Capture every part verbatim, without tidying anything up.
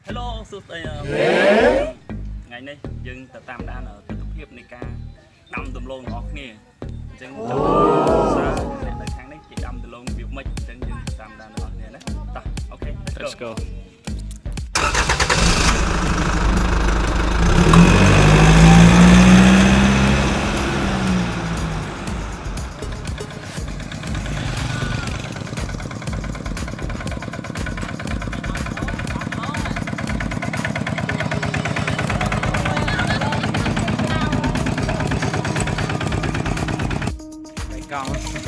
Hello, sụt đây. Ngày nay dừng tập tam đan ở tập hiệp này ca đâm tùm lông ngọt nè. Dừng tập sa để tới tháng này chỉ đâm tùm lông việc mấy dừng dừng tam đan ngọt nè đấy. Ta, ok, let's go. Con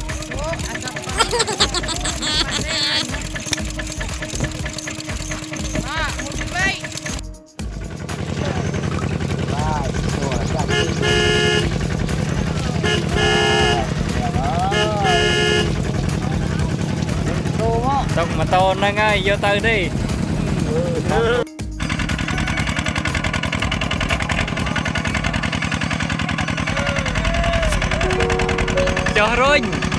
tông mà to nâng ơi, vô từ đi. Cho rồi.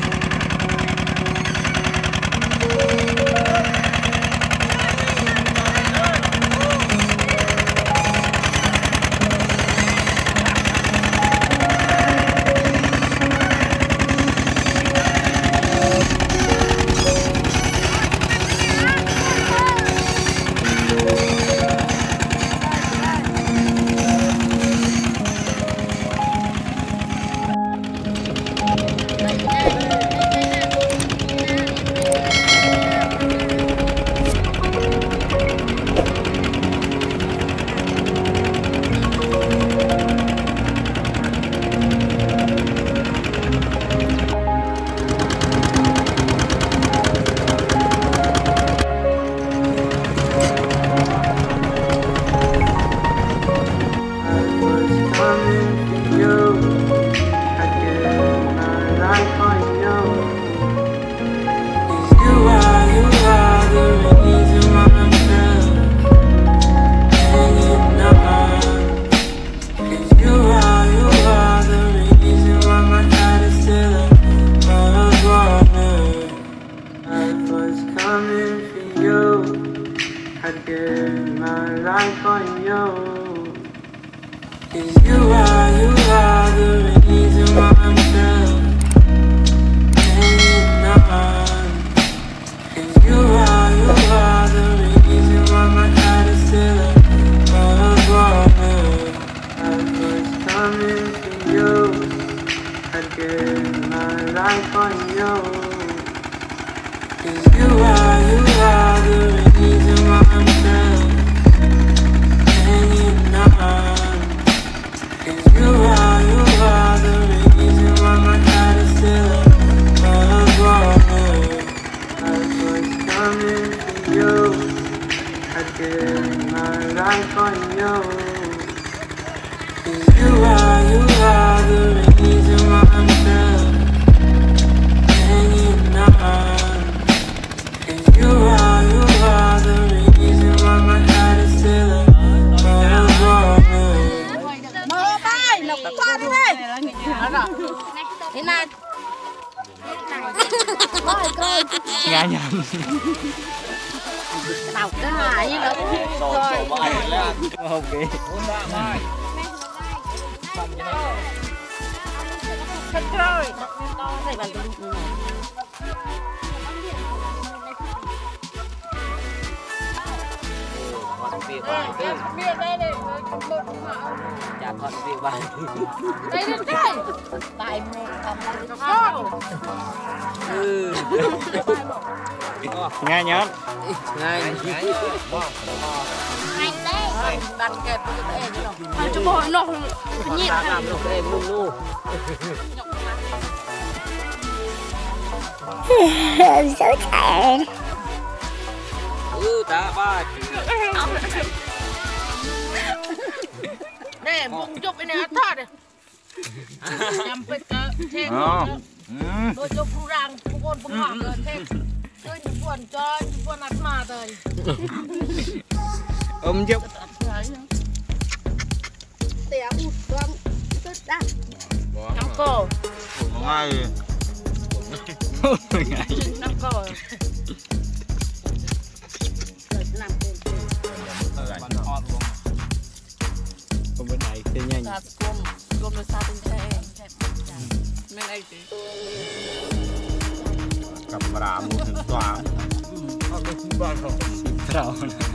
I'd give my life for you. 'Cause you are, you are the reason why I'm still hanging on. 'Cause you are, you are the reason why my heart is still above water. I was coming for you. I'd give my life for you. 'Cause you are, you are the reason why I'm still hanging on. 'Cause you are, you are the reason why my heart is still above water. I was coming for you. I'd give my life for you. 'Cause you are, you are the reason why I'm still hanging on. You are, you are the reason why my heart is still above water. Mơ bay, lộc qua đi đây. Thế này. Coi coi. Nghe nhầm. Đọc cái hài như đó. Rồi. Ok. Thật rồi. Đây là đúng rồi. Việc bài tư Miệng đây này, một mạo. chả thuận việc bài Đây lên đây. Tại mình cầm nó con. ừ Nghe nhớ. ngay Anh đấy. Đặt kẹp cái đây như nào. Thôi cho bò nó nhịn làm được em luôn luôn I'm so tired. ừ ta ba nè bụng chụp cái này ăn thọt này nhằm phải cỡ thêm đôi chụp phu rang phu con phu ngọt rồi thêm chơi những buồn cho những buồn ăn mà rồi ôm chụp tẻ bụt con tốt đắt năm cổ ngay năm cổ làm thế nhanh ta cùng cùng là sao tình thế men ai thế cầm ra một hình toán Không được bao không. trào